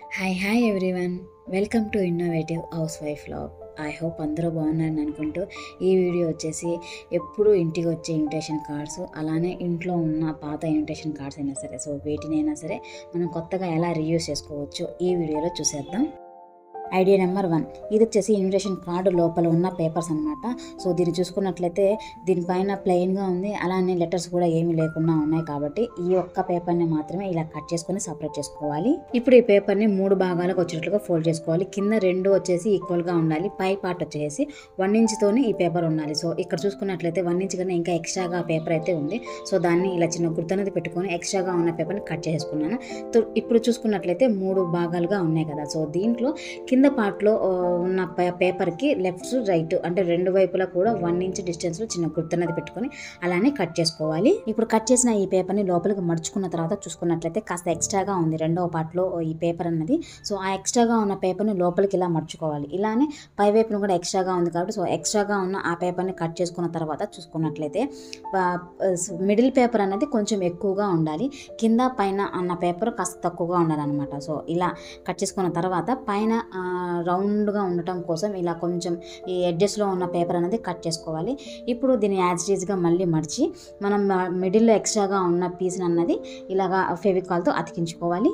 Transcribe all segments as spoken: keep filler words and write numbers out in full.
Hi hi everyone, welcome to innovative housewife vlog. I hope అందరూ బాగున్నారని అనుకుంటూ ఈ వీడియో వచ్చేసి ఎప్పుడు ఇంటికి వచ్చే ఇన్విటేషన్ కార్డ్స్, అలానే ఇంట్లో ఉన్న పాత ఇన్విటేషన్ కార్డ్స్ అయినా సరే, సో వీటినైనా సరే మనం కొత్తగా ఎలా రీయూజ్ చేసుకోవచ్చు ఈ వీడియోలో చూసేద్దాం. ఐడియా నెంబర్ వన్, ఇది వచ్చేసి ఇన్విటేషన్ కార్డు లోపల ఉన్న పేపర్స్ అనమాట. సో దీన్ని చూసుకున్నట్లయితే దీనిపైన ప్లెయిన్గా ఉంది, అలానే లెటర్స్ కూడా ఏమీ లేకుండా ఉన్నాయి. కాబట్టి ఈ ఒక్క పేపర్ని మాత్రమే ఇలా కట్ చేసుకొని సపరేట్ చేసుకోవాలి. ఇప్పుడు ఈ పేపర్ని మూడు భాగాలకు వచ్చేటట్లుగా ఫోల్డ్ చేసుకోవాలి. కింద రెండు వచ్చేసి ఈక్వల్గా ఉండాలి, పై పార్ట్ వచ్చేసి వన్ ఇంచ్తోని ఈ పేపర్ ఉండాలి. సో ఇక్కడ చూసుకున్నట్లయితే వన్ ఇంచ్ కన్నా ఇంకా ఎక్స్ట్రాగా పేపర్ అయితే ఉంది. సో దాన్ని ఇలా చిన్న గుర్తనేది పెట్టుకొని ఎక్స్ట్రాగా ఉన్న పేపర్ని కట్ చేసుకున్నాను. ఇప్పుడు చూసుకున్నట్లయితే మూడు భాగాలుగా ఉన్నాయి కదా. సో దీంట్లో కింద పార్ట్లో ఉన్న పేపర్కి లెఫ్ట్ రైట్ అంటే రెండు వైపులా కూడా వన్ ఇంచ్ డిస్టెన్స్లో చిన్న గుర్తున్నది పెట్టుకొని అలానే కట్ చేసుకోవాలి. ఇప్పుడు కట్ చేసిన ఈ పేపర్ని లోపలికి మడుచుకున్న తర్వాత చూసుకున్నట్లయితే కాస్త ఎక్స్ట్రాగా ఉంది రెండవ పార్ట్లో ఈ పేపర్ అన్నది. సో ఆ ఎక్స్ట్రాగా ఉన్న పేపర్ని లోపలికి ఇలా మడుచుకోవాలి. ఇలానే పై వైపును కూడా ఎక్స్ట్రాగా ఉంది కాబట్టి సో ఎక్స్ట్రాగా ఉన్న ఆ పేపర్ని కట్ చేసుకున్న తర్వాత చూసుకున్నట్లయితే మిడిల్ పేపర్ అన్నది కొంచెం ఎక్కువగా ఉండాలి, కింద పైన అన్న పేపర్ కాస్త తక్కువగా ఉండాలన్నమాట. సో ఇలా కట్ చేసుకున్న తర్వాత పైన రౌండ్గా ఉండటం కోసం ఇలా కొంచెం ఈ ఎడ్జెస్లో ఉన్న పేపర్ అనేది కట్ చేసుకోవాలి. ఇప్పుడు దీన్ని యాజ్ ఈజ్గా మళ్ళీ మడిచి మనం మిడిల్లో ఎక్స్ట్రాగా ఉన్న పీస్ అన్నది ఇలాగా ఫెవికాల్తో అతికించుకోవాలి.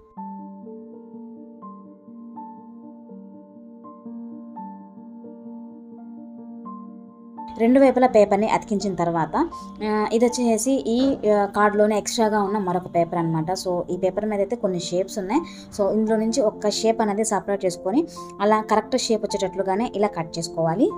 రెండు వైపుల పేపర్ని అతికించిన తర్వాత ఇది వచ్చేసి ఈ కార్డ్లోనే ఎక్స్ట్రాగా ఉన్న మరొక పేపర్ అనమాట. సో ఈ పేపర్ మీద అయితే కొన్ని షేప్స్ ఉన్నాయి. సో ఇందులో నుంచి ఒక్క షేప్ అనేది సపరేట్ చేసుకొని అలా కరెక్ట్ షేప్ వచ్చేటట్లుగానే ఇలా కట్ చేసుకోవాలి.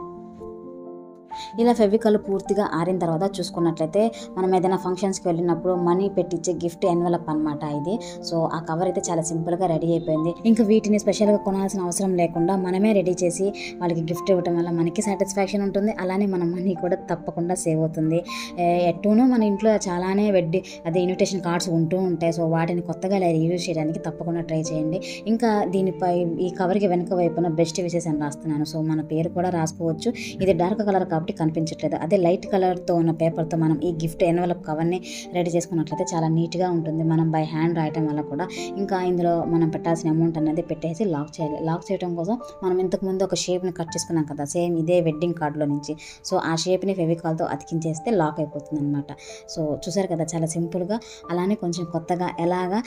ఇలా ఫెవికాల్ పూర్తిగా ఆరిన తర్వాత చూసుకున్నట్లయితే మనం ఏదైనా ఫంక్షన్స్కి వెళ్ళినప్పుడు మనీ పెట్టించే గిఫ్ట్ ఎన్వలప్ అనమాట ఇది. సో ఆ కవర్ అయితే చాలా సింపుల్గా రెడీ అయిపోయింది. ఇంకా వీటిని స్పెషల్గా కొనాల్సిన అవసరం లేకుండా మనమే రెడీ చేసి వాళ్ళకి గిఫ్ట్ ఇవ్వడం వల్ల మనకి సాటిస్ఫాక్షన్ ఉంటుంది, అలానే మన మనీ కూడా తప్పకుండా సేవ్ అవుతుంది. ఎట్టూనూ మన ఇంట్లో చాలానే వెడ్డి అదే ఇన్విటేషన్ కార్డ్స్ ఉంటూ ఉంటాయి. సో వాటిని కొత్తగా ఇలా యూజ్ చేయడానికి తప్పకుండా ట్రై చేయండి. ఇంకా దీనిపై ఈ కవర్కి వెనుక వైపున బెస్ట్ విషెస్ అని రాస్తున్నాను. సో మన పేరు కూడా రాసుకోవచ్చు. ఇది డార్క్ కలర్ కాబట్టి కనిపించట్లేదు, అదే లైట్ కలర్తో ఉన్న పేపర్తో మనం ఈ గిఫ్ట్ ఎన్వలప్ కవర్ని రెడీ చేసుకున్నట్లయితే చాలా నీట్గా ఉంటుంది. మనం బై హ్యాండ్ రాయటం వల్ల కూడా ఇంకా ఇందులో మనం పెట్టాల్సిన అమౌంట్ అనేది పెట్టేసి లాక్ చేయాలి. లాక్ చేయడం కోసం మనం ఇంతకుముందు ఒక షేప్ని కట్ చేసుకున్నాం కదా, సేమ్ ఇదే వెడ్డింగ్ కార్డులో నుంచి. సో ఆ షేప్ని ఫెవికాల్తో అతికించేస్తే లాక్ అయిపోతుంది అనమాట. సో చూసారు కదా, చాలా సింపుల్గా అలానే కొంచెం కొత్తగా ఎలాగా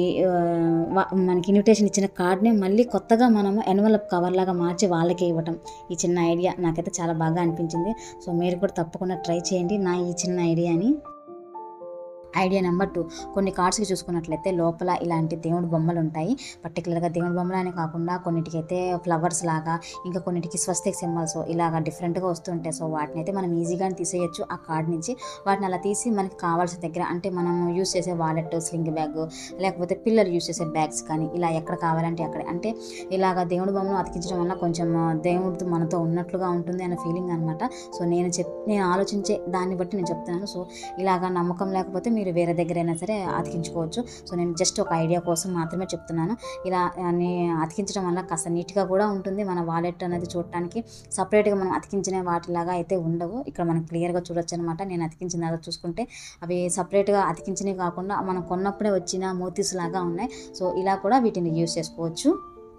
మనకి ఇన్విటేషన్ ఇచ్చిన కార్డ్ని మళ్ళీ కొత్తగా మనము ఎన్వలప్ కవర్ లాగా మార్చి వాళ్ళకి ఇవ్వటం, ఈ చిన్న ఐడియా నాకైతే చాలా బాగా అనిపించింది. సో మీరు కూడా తప్పకుండా ట్రై చేయండి నా ఈ చిన్న ఐడియాని. ఐడియా నెంబర్ టూ, కొన్ని కార్డ్స్కి చూసుకున్నట్లయితే లోపల ఇలాంటి దేవుడి బొమ్మలు ఉంటాయి. పర్టికులర్గా దేవుడి బొమ్మలు అనే కాకుండా కొన్నిటికైతే ఫ్లవర్స్ లాగా, ఇంకా కొన్నిటికి స్వస్తిక్ సింబల్స్ ఇలాగా డిఫరెంట్గా వస్తుంటాయి. సో వాటిని అయితే మనం ఈజీగా తీసేయచ్చు ఆ కార్డ్ నుంచి. వాటిని అలా తీసి మనకి కావాల్సిన దగ్గర అంటే మనం యూస్ చేసే వాలెట్, స్లింగ్ బ్యాగ్, లేకపోతే పిల్లలు యూస్ చేసే బ్యాగ్స్ కానీ ఇలా ఎక్కడ కావాలంటే అక్కడే, అంటే ఇలాగ దేవుడి బొమ్మను అతికించడం వల్ల కొంచెం దేవుడితో మనతో ఉన్నట్లుగా ఉంటుంది అనే ఫీలింగ్ అనమాట. సో నేను చెప్ నేను ఆలోచించే దాన్ని బట్టి నేను చెప్తున్నాను. సో ఇలాగ నమ్మకం లేకపోతే మీరు వేరే దగ్గర అయినా సరే అతికించుకోవచ్చు. సో నేను జస్ట్ ఒక ఐడియా కోసం మాత్రమే చెప్తున్నాను. ఇలా అతికించడం వల్ల కాస్త నీట్గా కూడా ఉంటుంది. మన వాలెట్ అనేది చూడటానికి సపరేట్గా మనం అతికించిన వాటిలాగా అయితే ఉండవు. ఇక్కడ మనం క్లియర్గా చూడొచ్చు అనమాట. నేను అతికించిన తర్వాత చూసుకుంటే అవి సపరేట్గా అతికించినవి కాకుండా మనం కొన్నప్పుడే వచ్చిన మోతీస్ లాగా ఉన్నాయి. సో ఇలా కూడా వీటిని యూజ్ చేసుకోవచ్చు.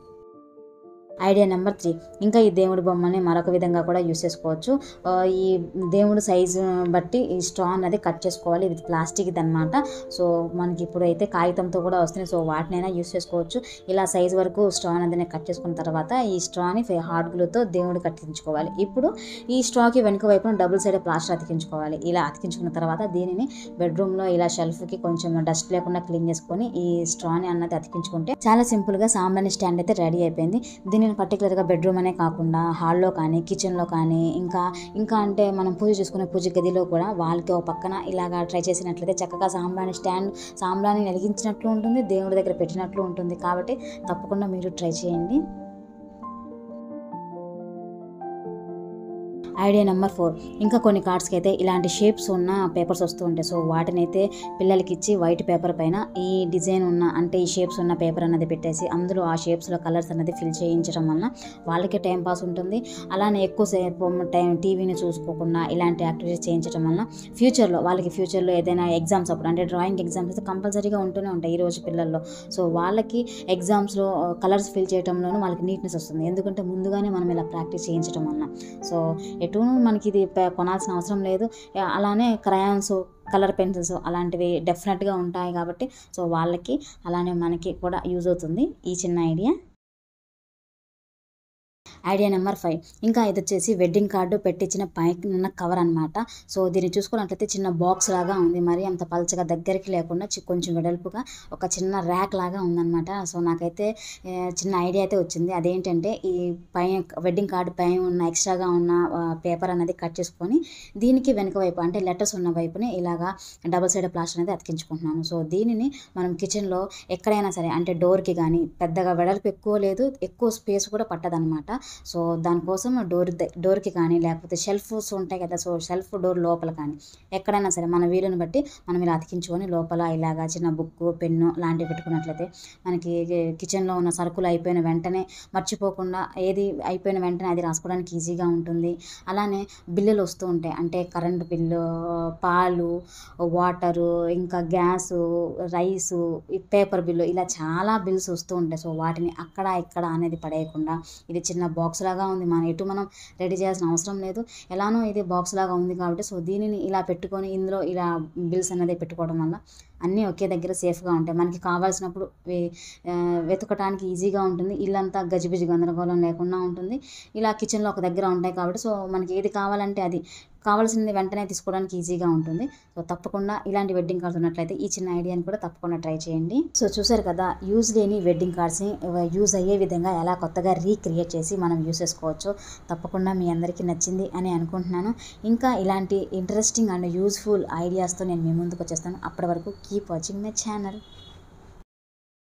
ఐడియా నెంబర్ త్రీ, ఇంకా ఈ దేవుడి బొమ్మని మరొక విధంగా కూడా యూస్ చేసుకోవచ్చు. ఈ దేవుడి సైజు బట్టి ఈ స్ట్రా అనేది కట్ చేసుకోవాలి. ఇది ప్లాస్టిక్ది అనమాట. సో మనకి ఇప్పుడు అయితే కాగితంతో కూడా వస్తున్నాయి. సో వాటినైనా యూస్ చేసుకోవచ్చు. ఇలా సైజు వరకు స్ట్రా అనేది కట్ చేసుకున్న తర్వాత ఈ స్ట్రాని హాట్ గ్లూతో దేవుడి కట్టించుకోవాలి. ఇప్పుడు ఈ స్ట్రాకి వెనుక వైపున డబుల్ సైడ్ ప్లాస్టర్ అతికించుకోవాలి. ఇలా అతికించుకున్న తర్వాత దీనిని బెడ్రూమ్లో ఇలా షెల్ఫ్కి కొంచెం డస్ట్ లేకుండా క్లీన్ చేసుకొని ఈ స్ట్రాని అన్నది అతికించుకుంటే చాలా సింపుల్గా సాంబ్రాణి స్టాండ్ అయితే రెడీ అయిపోయింది. దీనిని పర్టికులర్గా బెడ్రూమ్ అనే కాకుండా హాల్లో కానీ, కిచెన్లో కానీ, ఇంకా ఇంకా అంటే మనం పూజ చేసుకునే పూజ గదిలో కూడా వాళ్ళకి ఒక పక్కన ఇలాగా ట్రై చేసినట్లయితే చక్కగా సాంబ్రాణి స్టాండ్ సాంబ్రాణి వెలిగించినట్లు ఉంటుంది, దేవుడి దగ్గర పెట్టినట్లు ఉంటుంది. కాబట్టి తప్పకుండా మీరు ట్రై చేయండి. ఐడియా నెంబర్ ఫోర్, ఇంకా కొన్ని కార్డ్స్కి అయితే ఇలాంటి షేప్స్ ఉన్న పేపర్స్ వస్తూ ఉంటాయి. సో వాటిని అయితే పిల్లలకి ఇచ్చి వైట్ పేపర్ పైన ఈ డిజైన్ ఉన్న అంటే ఈ షేప్స్ ఉన్న పేపర్ అన్నది పెట్టేసి అందులో ఆ షేప్స్లో కలర్స్ అనేది ఫిల్ చేయించడం వలన వాళ్ళకి టైం పాస్ ఉంటుంది. అలానే ఎక్కువసేపు టైం టీవీని చూసుకోకుండా ఇలాంటి యాక్టివిటీస్ చేయించడం వలన ఫ్యూచర్లో వాళ్ళకి ఫ్యూచర్లో ఏదైనా ఎగ్జామ్స్ అప్పుడు అంటే డ్రాయింగ్ ఎగ్జామ్స్ అయితే కంపల్సరీగా ఉంటూనే ఉంటాయి ఈ రోజు పిల్లల్లో. సో వాళ్ళకి ఎగ్జామ్స్లో కలర్స్ ఫిల్ చేయడంలోనూ వాళ్ళకి నీట్నెస్ వస్తుంది, ఎందుకంటే ముందుగానే మనం ఇలా ప్రాక్టీస్ చేయించడం వలన. సో ఎటు మనకి ఇది కొనాల్సిన అవసరం లేదు. అలానే క్రయాన్స్, కలర్ పెన్సిల్స్ అలాంటివి డెఫినెట్గా ఉంటాయి కాబట్టి సో వాళ్ళకి అలానే మనకి కూడా యూజ్ అవుతుంది ఈ చిన్న ఐడియా. ఐడియా నెంబర్ ఫైవ్, ఇంకా ఇది వచ్చేసి వెడ్డింగ్ కార్డు పెట్టించిన పైకి ఉన్న కవర్ అనమాట. సో దీన్ని చూసుకున్నట్లయితే చిన్న బాక్స్ లాగా ఉంది, మరి అంత పలచగా దగ్గరికి లేకుండా కొంచెం వెడల్పుగా ఒక చిన్న ర్యాక్ లాగా ఉందన్నమాట. సో నాకైతే చిన్న ఐడియా అయితే వచ్చింది. అదేంటంటే ఈ పై వెడ్డింగ్ కార్డు పైన ఉన్న ఎక్స్ట్రాగా ఉన్న పేపర్ అనేది కట్ చేసుకొని దీనికి వెనుక వైపు అంటే లెటర్స్ ఉన్న వైపుని ఇలాగా డబుల్ సైడ్ ప్లాస్టర్ అనేది అతికించుకుంటున్నాను. సో దీనిని మనం కిచెన్లో ఎక్కడైనా సరే అంటే డోర్కి కానీ పెద్దగా వెడల్పు ఎక్కువ లేదు, ఎక్కువ స్పేస్ కూడా పట్టదనమాట. సో దానికోసం డోర్ డోర్కి కానీ లేకపోతే షెల్ఫ్స్ ఉంటాయి కదా, సో షెల్ఫ్ డోర్ లోపల కానీ ఎక్కడైనా సరే మన వీలుని బట్టి మనం ఇలా అతికించుకొని లోపల ఇలాగా చిన్న బుక్, పెన్ను లాంటివి పెట్టుకున్నట్లయితే మనకి కిచెన్లో ఉన్న సరుకులు అయిపోయిన వెంటనే మర్చిపోకుండా ఏది అయిపోయిన వెంటనే అది రాసుకోవడానికి ఈజీగా ఉంటుంది. అలానే బిల్లులు వస్తూ ఉంటాయి అంటే కరెంటు బిల్లు, పాలు, వాటరు, ఇంకా గ్యాసు, రైసు, పేపర్ బిల్లు, ఇలా చాలా బిల్స్ వస్తూ ఉంటాయి. సో వాటిని అక్కడ ఇక్కడ అనేది పడేయకుండా ఇది చిన్న బాక్స్ లాగా ఉంది, మన ఎటు మనం రెడీ చేయాల్సిన అవసరం లేదు. ఎలానో ఇది బాక్స్ లాగా ఉంది కాబట్టి సో దీనిని ఇలా పెట్టుకొని ఇందులో ఇలా బిల్స్ అనేది పెట్టుకోవడం వల్ల అన్నీ ఒకే దగ్గర సేఫ్గా ఉంటాయి. మనకి కావాల్సినప్పుడు వెతకటానికి ఈజీగా ఉంటుంది, ఇల్లంతా గజిబిజి గందరగోళం లేకుండా ఉంటుంది. ఇలా కిచెన్లో ఒక దగ్గర ఉంటాయి కాబట్టి సో మనకి ఏది కావాలంటే అది కావాల్సింది వెంటనే తీసుకోవడానికి ఈజీగా ఉంటుంది. సో తప్పకుండా ఇలాంటి వెడ్డింగ్ కార్డ్స్ ఉన్నట్లయితే ఈ చిన్న ఐడియాని కూడా తప్పకుండా ట్రై చేయండి. సో చూసారు కదా, యూజ్ లేని వెడ్డింగ్ కార్డ్స్ని యూజ్ అయ్యే విధంగా ఎలా కొత్తగా రీక్రియేట్ చేసి మనం యూజ్ చేసుకోవచ్చు. తప్పకుండా మీ అందరికీ నచ్చింది అని అనుకుంటున్నాను. ఇంకా ఇలాంటి ఇంట్రెస్టింగ్ అండ్ యూజ్ఫుల్ ఐడియాస్తో నేను మీ ముందుకు వచ్చేస్తాను. అప్పటి వరకు కీప్ వాచింగ్ మై ఛానల్.